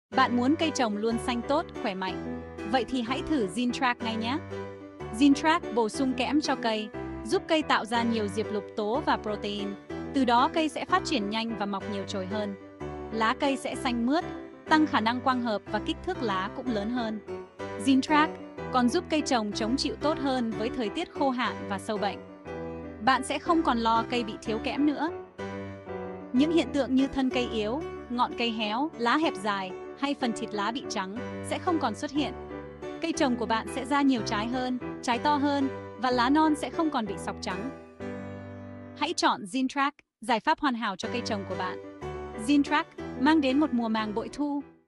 Bạn muốn cây trồng luôn xanh tốt, khỏe mạnh. Vậy thì hãy thử Zintrac ngay nhé. Zintrac bổ sung kẽm cho cây, giúp cây tạo ra nhiều diệp lục tố và protein. Từ đó cây sẽ phát triển nhanh và mọc nhiều chồi hơn. Lá cây sẽ xanh mướt, tăng khả năng quang hợp và kích thước lá cũng lớn hơn. Zintrac còn giúp cây trồng chống chịu tốt hơn với thời tiết khô hạn và sâu bệnh. Bạn sẽ không còn lo cây bị thiếu kẽm nữa. Những hiện tượng như thân cây yếu, ngọn cây héo, lá hẹp dài hay phần thịt lá bị trắng sẽ không còn xuất hiện. Cây trồng của bạn sẽ ra nhiều trái hơn, trái to hơn và lá non sẽ không còn bị sọc trắng. Hãy chọn Zintrac, giải pháp hoàn hảo cho cây trồng của bạn. Zintrac mang đến một mùa màng bội thu.